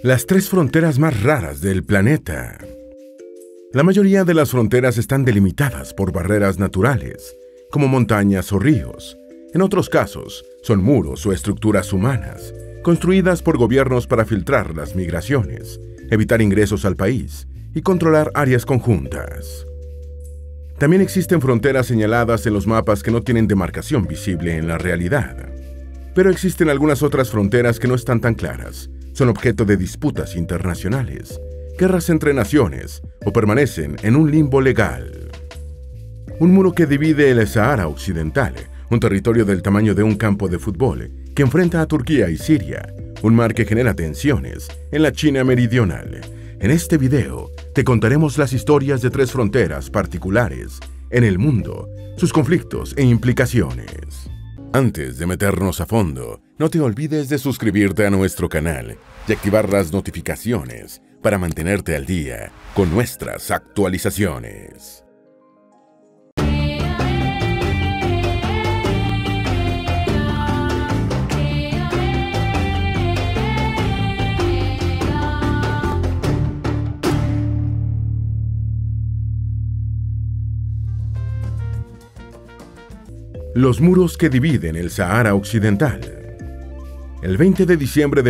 Las tres fronteras más raras del planeta. La mayoría de las fronteras están delimitadas por barreras naturales, como montañas o ríos. En otros casos, son muros o estructuras humanas, construidas por gobiernos para filtrar las migraciones, evitar ingresos al país y controlar áreas conjuntas. También existen fronteras señaladas en los mapas que no tienen demarcación visible en la realidad. Pero existen algunas otras fronteras que no están tan claras, son objeto de disputas internacionales, guerras entre naciones o permanecen en un limbo legal. Un muro que divide el Sahara Occidental, un territorio del tamaño de un campo de fútbol, que enfrenta a Turquía y Siria, un mar que genera tensiones en la China meridional. En este video te contaremos las historias de tres fronteras particulares en el mundo, sus conflictos e implicaciones. Antes de meternos a fondo, no te olvides de suscribirte a nuestro canal y activar las notificaciones para mantenerte al día con nuestras actualizaciones. Los muros que dividen el Sahara Occidental. El 20 de diciembre de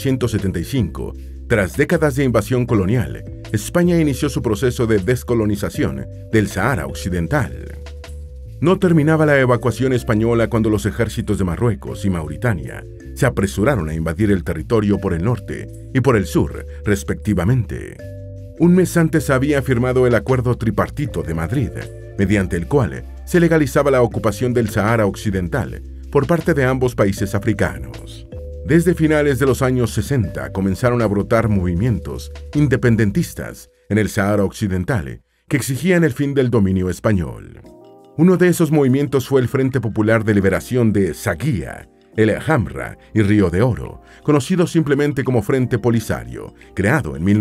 1975, tras décadas de invasión colonial, España inició su proceso de descolonización del Sahara Occidental. No terminaba la evacuación española cuando los ejércitos de Marruecos y Mauritania se apresuraron a invadir el territorio por el norte y por el sur, respectivamente. Un mes antes había firmado el Acuerdo Tripartito de Madrid, mediante el cual se legalizaba la ocupación del Sahara Occidental por parte de ambos países africanos. Desde finales de los años 60 comenzaron a brotar movimientos independentistas en el Sahara Occidental que exigían el fin del dominio español. Uno de esos movimientos fue el Frente Popular de Liberación de Zaguía, el Hamra y Río de Oro, conocido simplemente como Frente Polisario, creado en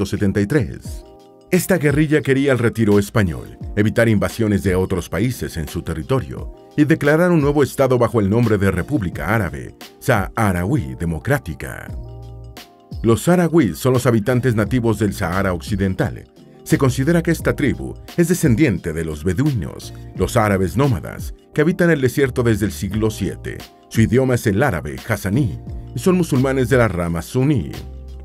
1973. Esta guerrilla quería el retiro español, evitar invasiones de otros países en su territorio y declarar un nuevo estado bajo el nombre de República Árabe Saharaui Democrática. Los saharauis son los habitantes nativos del Sahara Occidental. Se considera que esta tribu es descendiente de los beduinos, los árabes nómadas, que habitan el desierto desde el siglo VII. Su idioma es el árabe hazaní y son musulmanes de la rama suní.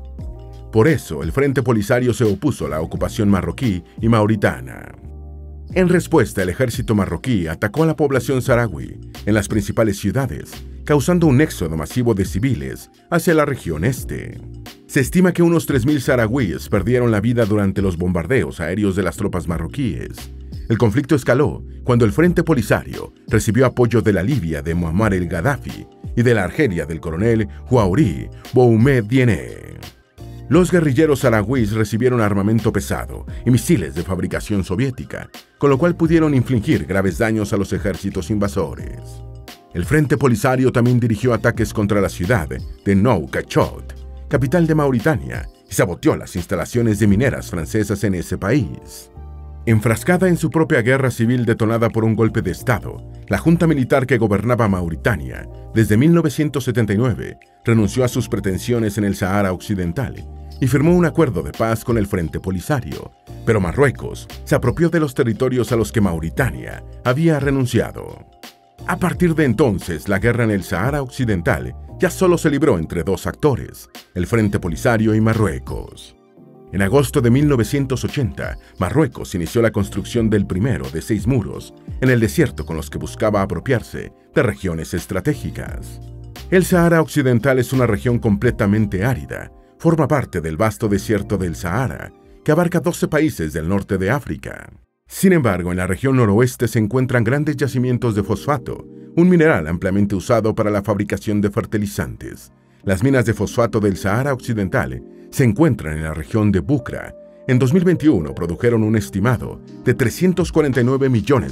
Por eso, el Frente Polisario se opuso a la ocupación marroquí y mauritana. En respuesta, el ejército marroquí atacó a la población saharaui en las principales ciudades, causando un éxodo masivo de civiles hacia la región este. Se estima que unos 3.000 saharauis perdieron la vida durante los bombardeos aéreos de las tropas marroquíes. El conflicto escaló cuando el Frente Polisario recibió apoyo de la Libia de Muammar el-Gaddafi y de la Argelia del coronel Houari Boumedienne. Los guerrilleros saharauis recibieron armamento pesado y misiles de fabricación soviética, con lo cual pudieron infligir graves daños a los ejércitos invasores. El Frente Polisario también dirigió ataques contra la ciudad de Nouakchott, capital de Mauritania, y saboteó las instalaciones de mineras francesas en ese país. Enfrascada en su propia guerra civil detonada por un golpe de Estado, la junta militar que gobernaba Mauritania desde 1979 renunció a sus pretensiones en el Sahara Occidental y firmó un acuerdo de paz con el Frente Polisario, pero Marruecos se apropió de los territorios a los que Mauritania había renunciado. A partir de entonces, la guerra en el Sahara Occidental ya solo se libró entre dos actores, el Frente Polisario y Marruecos. En agosto de 1980, Marruecos inició la construcción del primero de 6 muros en el desierto con los que buscaba apropiarse de regiones estratégicas. El Sahara Occidental es una región completamente árida. Forma parte del vasto desierto del Sahara, que abarca 12 países del norte de África. Sin embargo, en la región noroeste se encuentran grandes yacimientos de fosfato, un mineral ampliamente usado para la fabricación de fertilizantes. Las minas de fosfato del Sahara Occidental se encuentran en la región de Bukra. En 2021 produjeron un estimado de $349 millones.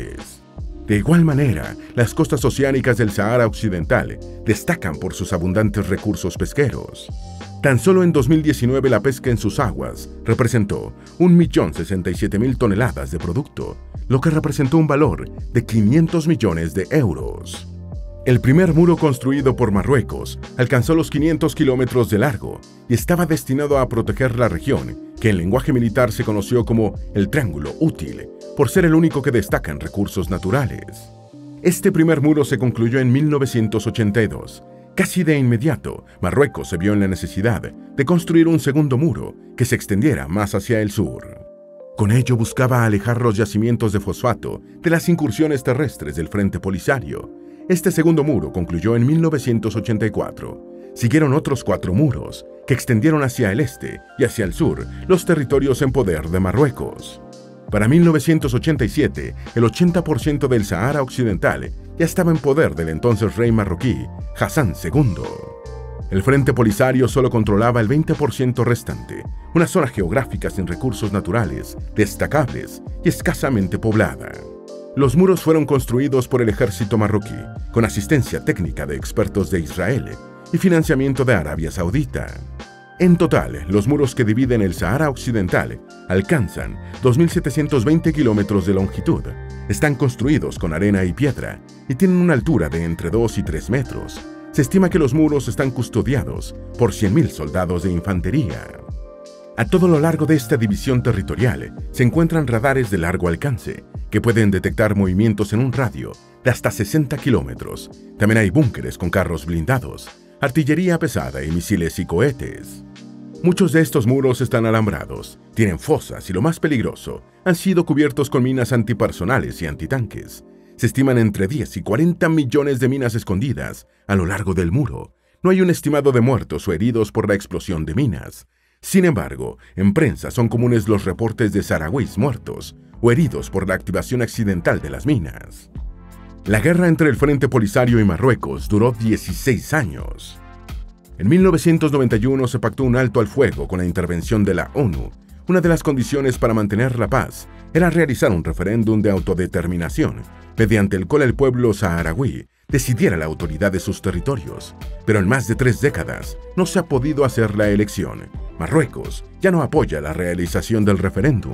De igual manera, las costas oceánicas del Sahara Occidental destacan por sus abundantes recursos pesqueros. Tan solo en 2019 la pesca en sus aguas representó 1.067.000 toneladas de producto, lo que representó un valor de 500 millones de euros. El primer muro construido por Marruecos alcanzó los 500 kilómetros de largo y estaba destinado a proteger la región, que en lenguaje militar se conoció como el Triángulo Útil, por ser el único que destaca en recursos naturales. Este primer muro se concluyó en 1982. Casi de inmediato, Marruecos se vio en la necesidad de construir un segundo muro que se extendiera más hacia el sur. Con ello buscaba alejar los yacimientos de fosfato de las incursiones terrestres del Frente Polisario. Este segundo muro concluyó en 1984. Siguieron otros 4 muros que extendieron hacia el este y hacia el sur los territorios en poder de Marruecos. Para 1987, el 80% del Sahara Occidental ya estaba en poder del entonces rey marroquí, Hassan II. El Frente Polisario solo controlaba el 20% restante, una zona geográfica sin recursos naturales, destacables y escasamente poblada. Los muros fueron construidos por el ejército marroquí, con asistencia técnica de expertos de Israel y financiamiento de Arabia Saudita. En total, los muros que dividen el Sahara Occidental alcanzan 2.720 kilómetros de longitud. Están construidos con arena y piedra y tienen una altura de entre 2 y 3 metros. Se estima que los muros están custodiados por 100.000 soldados de infantería. A todo lo largo de esta división territorial se encuentran radares de largo alcance que pueden detectar movimientos en un radio de hasta 60 kilómetros. También hay búnkeres con carros blindados, artillería pesada y misiles y cohetes. Muchos de estos muros están alambrados, tienen fosas y, lo más peligroso, han sido cubiertos con minas antipersonales y antitanques. Se estiman entre 10 y 40 millones de minas escondidas a lo largo del muro. No hay un estimado de muertos o heridos por la explosión de minas. Sin embargo, en prensa son comunes los reportes de saharauis muertos o heridos por la activación accidental de las minas. La guerra entre el Frente Polisario y Marruecos duró 16 años. En 1991 se pactó un alto al fuego con la intervención de la ONU. Una de las condiciones para mantener la paz era realizar un referéndum de autodeterminación, mediante el cual el pueblo saharaui decidiera la autoridad de sus territorios. Pero en más de 3 décadas no se ha podido hacer la elección. Marruecos ya no apoya la realización del referéndum.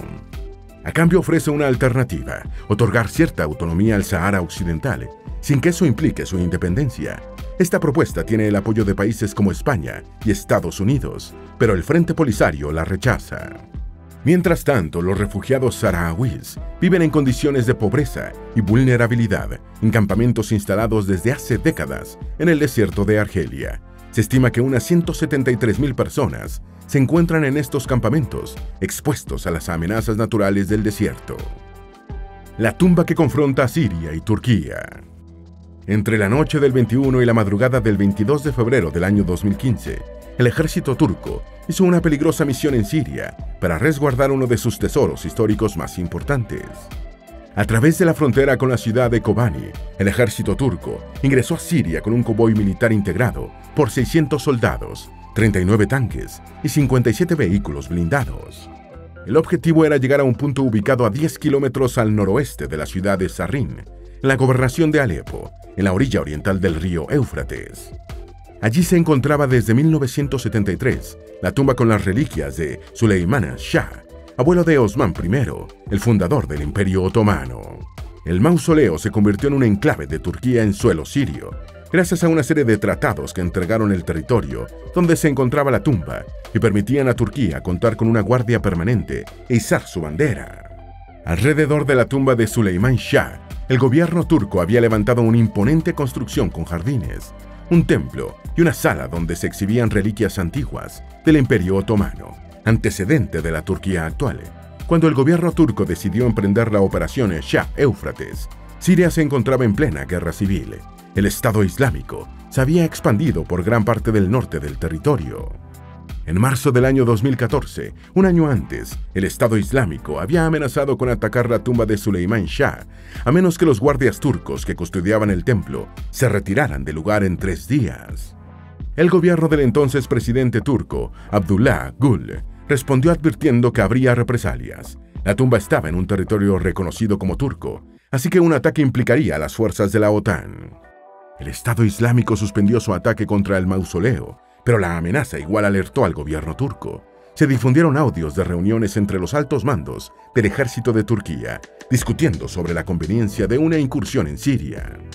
A cambio ofrece una alternativa: otorgar cierta autonomía al Sahara Occidental, sin que eso implique su independencia. Esta propuesta tiene el apoyo de países como España y Estados Unidos, pero el Frente Polisario la rechaza. Mientras tanto, los refugiados saharauis viven en condiciones de pobreza y vulnerabilidad en campamentos instalados desde hace décadas en el desierto de Argelia. Se estima que unas 173.000 personas se encuentran en estos campamentos, expuestos a las amenazas naturales del desierto. La tumba que confronta a Siria y Turquía. Entre la noche del 21 y la madrugada del 22 de febrero del año 2015, el ejército turco hizo una peligrosa misión en Siria para resguardar uno de sus tesoros históricos más importantes. A través de la frontera con la ciudad de Kobani, el ejército turco ingresó a Siria con un convoy militar integrado por 600 soldados, 39 tanques y 57 vehículos blindados. El objetivo era llegar a un punto ubicado a 10 kilómetros al noroeste de la ciudad de Sarrin, en la gobernación de Alepo, en la orilla oriental del río Éufrates. Allí se encontraba desde 1973 la tumba con las reliquias de Suleiman Shah, abuelo de Osman I, el fundador del Imperio Otomano. El mausoleo se convirtió en un enclave de Turquía en suelo sirio, gracias a una serie de tratados que entregaron el territorio donde se encontraba la tumba y permitían a Turquía contar con una guardia permanente e izar su bandera. Alrededor de la tumba de Suleiman Shah, el gobierno turco había levantado una imponente construcción con jardines, un templo y una sala donde se exhibían reliquias antiguas del Imperio Otomano, antecedente de la Turquía actual. Cuando el gobierno turco decidió emprender la operación Shah Éufrates, Siria se encontraba en plena guerra civil. El Estado Islámico se había expandido por gran parte del norte del territorio. En marzo del año 2014, un año antes, el Estado Islámico había amenazado con atacar la tumba de Suleiman Shah, a menos que los guardias turcos que custodiaban el templo se retiraran del lugar en 3 días. El gobierno del entonces presidente turco, Abdullah Gül, respondió advirtiendo que habría represalias. La tumba estaba en un territorio reconocido como turco, así que un ataque implicaría a las fuerzas de la OTAN. El Estado Islámico suspendió su ataque contra el mausoleo, pero la amenaza igual alertó al gobierno turco. Se difundieron audios de reuniones entre los altos mandos del ejército de Turquía, discutiendo sobre la conveniencia de una incursión en Siria.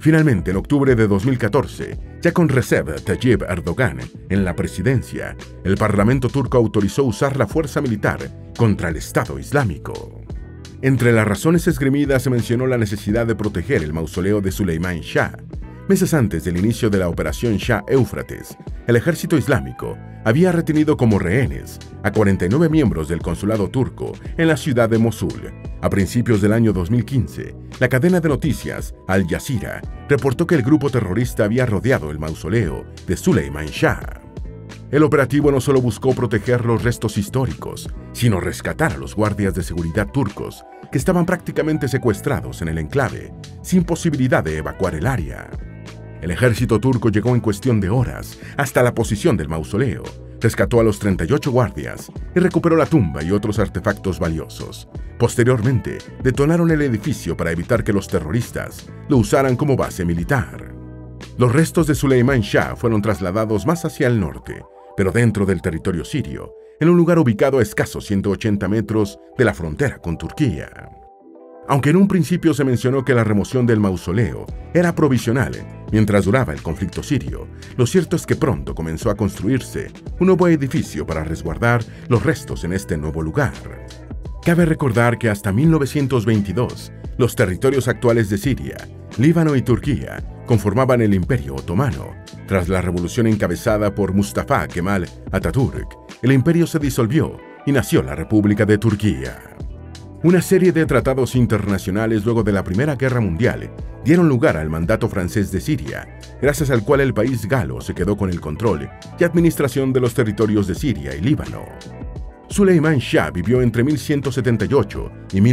Finalmente, en octubre de 2014, ya con Recep Tayyip Erdogan en la presidencia, el Parlamento turco autorizó usar la fuerza militar contra el Estado Islámico. Entre las razones esgrimidas se mencionó la necesidad de proteger el mausoleo de Süleyman Shah. Meses antes del inicio de la operación Shah Éufrates, el ejército islámico había retenido como rehenes a 49 miembros del consulado turco en la ciudad de Mosul. A principios del año 2015, la cadena de noticias Al Jazeera reportó que el grupo terrorista había rodeado el mausoleo de Süleyman Shah. El operativo no solo buscó proteger los restos históricos, sino rescatar a los guardias de seguridad turcos que estaban prácticamente secuestrados en el enclave, sin posibilidad de evacuar el área. El ejército turco llegó en cuestión de horas hasta la posición del mausoleo, rescató a los 38 guardias y recuperó la tumba y otros artefactos valiosos. Posteriormente, detonaron el edificio para evitar que los terroristas lo usaran como base militar. Los restos de Süleyman Shah fueron trasladados más hacia el norte, pero dentro del territorio sirio, en un lugar ubicado a escasos 180 metros de la frontera con Turquía. Aunque en un principio se mencionó que la remoción del mausoleo era provisional mientras duraba el conflicto sirio, lo cierto es que pronto comenzó a construirse un nuevo edificio para resguardar los restos en este nuevo lugar. Cabe recordar que hasta 1922, los territorios actuales de Siria, Líbano y Turquía conformaban el Imperio Otomano. Tras la revolución encabezada por Mustafa Kemal Atatürk, el imperio se disolvió y nació la República de Turquía. Una serie de tratados internacionales luego de la Primera Guerra Mundial dieron lugar al mandato francés de Siria, gracias al cual el país galo se quedó con el control y administración de los territorios de Siria y Líbano. Süleyman Shah vivió entre 1178 y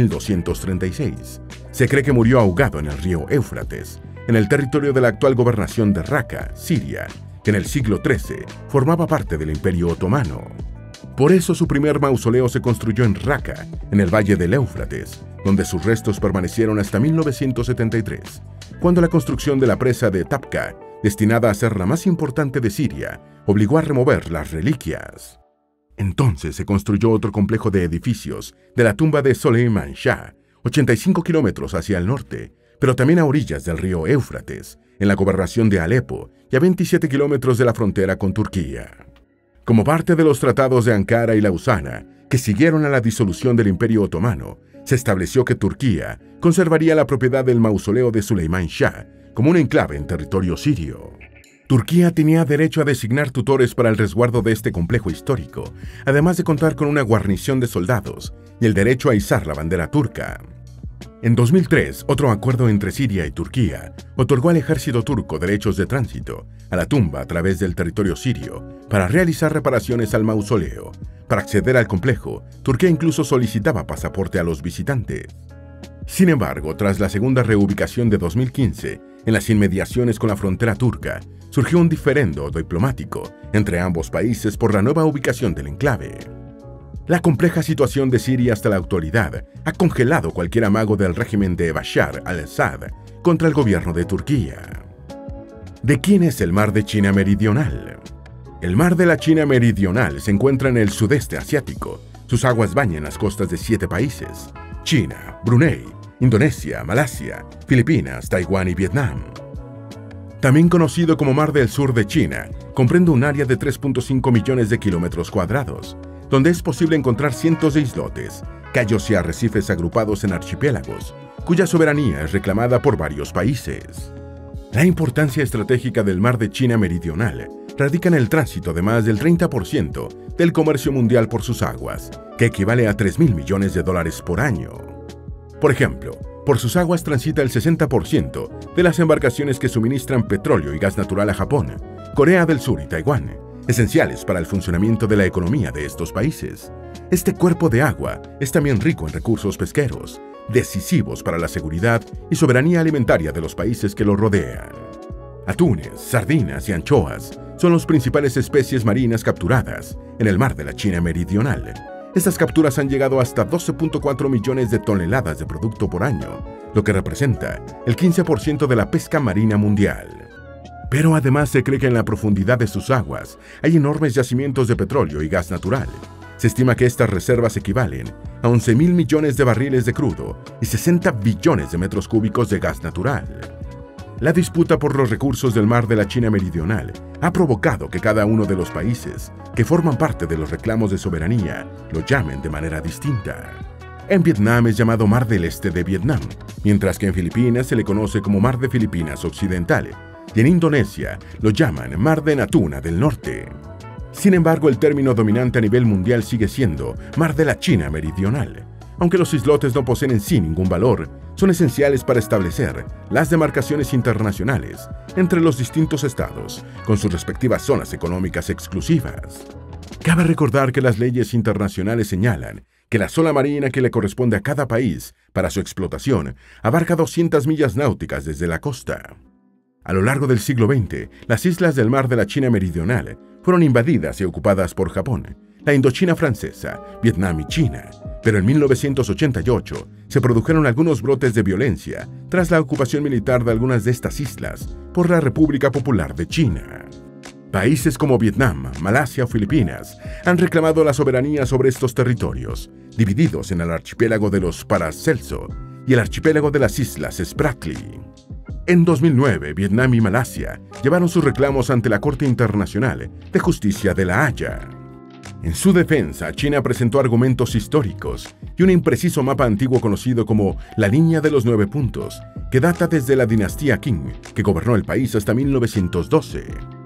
1236. Se cree que murió ahogado en el río Éufrates, en el territorio de la actual gobernación de Raqqa, Siria, que en el siglo XIII formaba parte del Imperio Otomano. Por eso su primer mausoleo se construyó en Raqqa, en el valle del Éufrates, donde sus restos permanecieron hasta 1973, cuando la construcción de la presa de Tapka, destinada a ser la más importante de Siria, obligó a remover las reliquias. Entonces se construyó otro complejo de edificios de la tumba de Süleyman Shah, 85 kilómetros hacia el norte, pero también a orillas del río Éufrates, en la gobernación de Alepo y a 27 kilómetros de la frontera con Turquía. Como parte de los tratados de Ankara y Lausana, que siguieron a la disolución del Imperio Otomano, se estableció que Turquía conservaría la propiedad del mausoleo de Süleyman Shah como un enclave en territorio sirio. Turquía tenía derecho a designar tutores para el resguardo de este complejo histórico, además de contar con una guarnición de soldados y el derecho a izar la bandera turca. En 2003, otro acuerdo entre Siria y Turquía otorgó al ejército turco derechos de tránsito a la tumba a través del territorio sirio para realizar reparaciones al mausoleo. Para acceder al complejo, Turquía incluso solicitaba pasaporte a los visitantes. Sin embargo, tras la segunda reubicación de 2015, en las inmediaciones con la frontera turca, surgió un diferendo diplomático entre ambos países por la nueva ubicación del enclave. La compleja situación de Siria hasta la actualidad ha congelado cualquier amago del régimen de Bashar al-Assad contra el gobierno de Turquía. ¿De quién es el Mar de China Meridional? El Mar de la China Meridional se encuentra en el sudeste asiático. Sus aguas bañan las costas de 7 países: China, Brunei, Indonesia, Malasia, Filipinas, Taiwán y Vietnam. También conocido como Mar del Sur de China, comprende un área de 3.5 millones de kilómetros cuadrados, donde es posible encontrar cientos de islotes, cayos y arrecifes agrupados en archipiélagos, cuya soberanía es reclamada por varios países. La importancia estratégica del Mar de China Meridional radica en el tránsito de más del 30% del comercio mundial por sus aguas, que equivale a $3.000 millones por año. Por ejemplo, por sus aguas transita el 60% de las embarcaciones que suministran petróleo y gas natural a Japón, Corea del Sur y Taiwán, esenciales para el funcionamiento de la economía de estos países. Este cuerpo de agua es también rico en recursos pesqueros, decisivos para la seguridad y soberanía alimentaria de los países que lo rodean. Atunes, sardinas y anchoas son las principales especies marinas capturadas en el Mar de la China Meridional. Estas capturas han llegado hasta 12.4 millones de toneladas de producto por año, lo que representa el 15% de la pesca marina mundial. Pero además se cree que en la profundidad de sus aguas hay enormes yacimientos de petróleo y gas natural. Se estima que estas reservas equivalen a 11.000 millones de barriles de crudo y 60 billones de metros cúbicos de gas natural. La disputa por los recursos del mar de la China Meridional ha provocado que cada uno de los países que forman parte de los reclamos de soberanía lo llamen de manera distinta. En Vietnam es llamado Mar del Este de Vietnam, mientras que en Filipinas se le conoce como Mar de Filipinas Occidental, y en Indonesia lo llaman Mar de Natuna del Norte. Sin embargo, el término dominante a nivel mundial sigue siendo Mar de la China Meridional. Aunque los islotes no poseen en sí ningún valor, son esenciales para establecer las demarcaciones internacionales entre los distintos estados, con sus respectivas zonas económicas exclusivas. Cabe recordar que las leyes internacionales señalan que la zona marina que le corresponde a cada país para su explotación abarca 200 millas náuticas desde la costa. A lo largo del siglo XX, las islas del Mar de la China Meridional fueron invadidas y ocupadas por Japón, la Indochina francesa, Vietnam y China, pero en 1988 se produjeron algunos brotes de violencia tras la ocupación militar de algunas de estas islas por la República Popular de China. Países como Vietnam, Malasia o Filipinas han reclamado la soberanía sobre estos territorios, divididos en el archipiélago de los Paracelso y el archipiélago de las Islas Spratly. En 2009, Vietnam y Malasia llevaron sus reclamos ante la Corte Internacional de Justicia de La Haya. En su defensa, China presentó argumentos históricos y un impreciso mapa antiguo conocido como la Línea de los 9 Puntos, que data desde la dinastía Qing, que gobernó el país hasta 1912.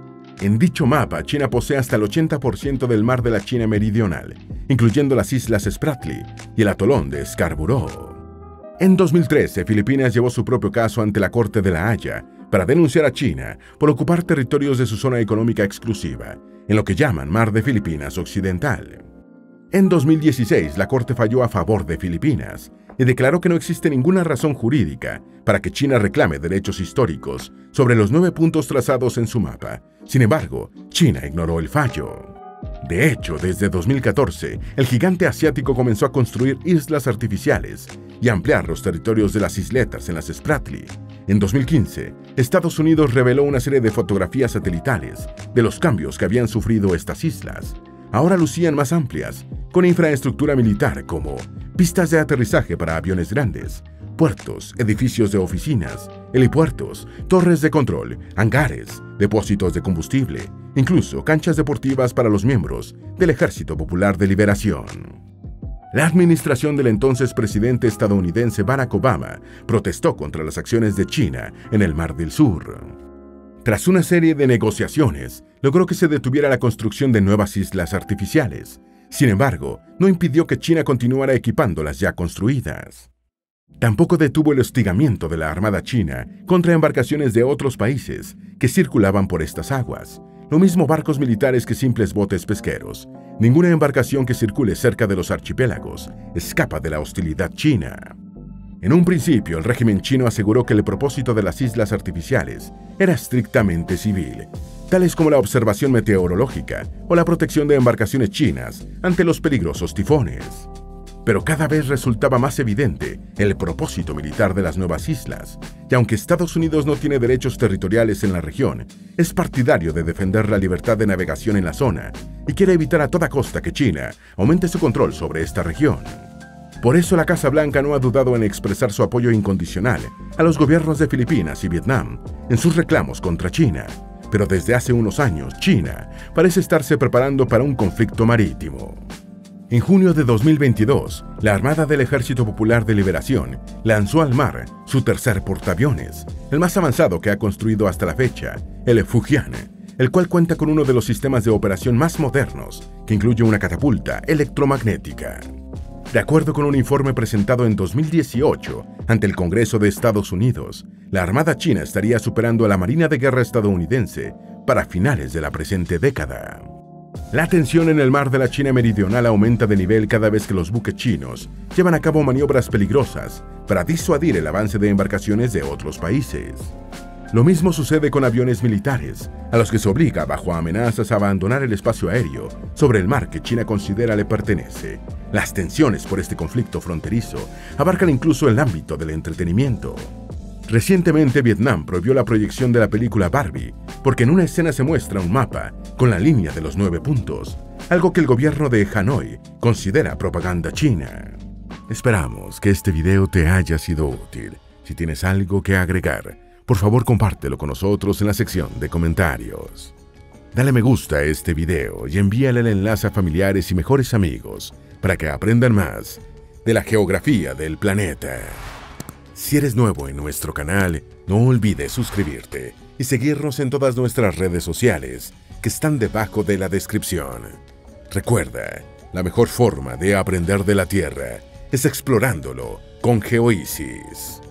En dicho mapa, China posee hasta el 80% del Mar de la China Meridional, incluyendo las Islas Spratly y el atolón de Scarborough. En 2013, Filipinas llevó su propio caso ante la Corte de La Haya para denunciar a China por ocupar territorios de su zona económica exclusiva, en lo que llaman Mar de Filipinas Occidental. En 2016, la Corte falló a favor de Filipinas y declaró que no existe ninguna razón jurídica para que China reclame derechos históricos sobre los 9 puntos trazados en su mapa. Sin embargo, China ignoró el fallo. De hecho, desde 2014, el gigante asiático comenzó a construir islas artificiales y ampliar los territorios de las isletas en las Spratly. En 2015, Estados Unidos reveló una serie de fotografías satelitales de los cambios que habían sufrido estas islas. Ahora lucían más amplias, con infraestructura militar como pistas de aterrizaje para aviones grandes, puertos, edificios de oficinas, helipuertos, torres de control, hangares, depósitos de combustible, incluso canchas deportivas para los miembros del Ejército Popular de Liberación. La administración del entonces presidente estadounidense Barack Obama protestó contra las acciones de China en el Mar del Sur. Tras una serie de negociaciones, logró que se detuviera la construcción de nuevas islas artificiales. Sin embargo, no impidió que China continuara equipando las ya construidas. Tampoco detuvo el hostigamiento de la Armada China contra embarcaciones de otros países que circulaban por estas aguas. Lo mismo barcos militares que simples botes pesqueros. Ninguna embarcación que circule cerca de los archipiélagos escapa de la hostilidad china. En un principio, el régimen chino aseguró que el propósito de las islas artificiales era estrictamente civil, tales como la observación meteorológica o la protección de embarcaciones chinas ante los peligrosos tifones. Pero cada vez resultaba más evidente el propósito militar de las nuevas islas, y aunque Estados Unidos no tiene derechos territoriales en la región, es partidario de defender la libertad de navegación en la zona y quiere evitar a toda costa que China aumente su control sobre esta región. Por eso la Casa Blanca no ha dudado en expresar su apoyo incondicional a los gobiernos de Filipinas y Vietnam en sus reclamos contra China. Pero desde hace unos años, China parece estarse preparando para un conflicto marítimo. En junio de 2022, la Armada del Ejército Popular de Liberación lanzó al mar su tercer portaaviones, el más avanzado que ha construido hasta la fecha, el Fujian, el cual cuenta con uno de los sistemas de operación más modernos, que incluye una catapulta electromagnética. De acuerdo con un informe presentado en 2018 ante el Congreso de Estados Unidos, la Armada China estaría superando a la Marina de Guerra estadounidense para finales de la presente década. La tensión en el Mar de la China Meridional aumenta de nivel cada vez que los buques chinos llevan a cabo maniobras peligrosas para disuadir el avance de embarcaciones de otros países. Lo mismo sucede con aviones militares, a los que se obliga bajo amenazas a abandonar el espacio aéreo sobre el mar que China considera le pertenece. Las tensiones por este conflicto fronterizo abarcan incluso el ámbito del entretenimiento. Recientemente, Vietnam prohibió la proyección de la película Barbie porque en una escena se muestra un mapa con la línea de los 9 puntos, algo que el gobierno de Hanoi considera propaganda china. Esperamos que este video te haya sido útil. Si tienes algo que agregar por favor compártelo con nosotros en la sección de comentarios. Dale me gusta a este video y envíale el enlace a familiares y mejores amigos para que aprendan más de la geografía del planeta. Si eres nuevo en nuestro canal, no olvides suscribirte y seguirnos en todas nuestras redes sociales que están debajo de la descripción. Recuerda, la mejor forma de aprender de la Tierra es explorándolo con GeoEasy's.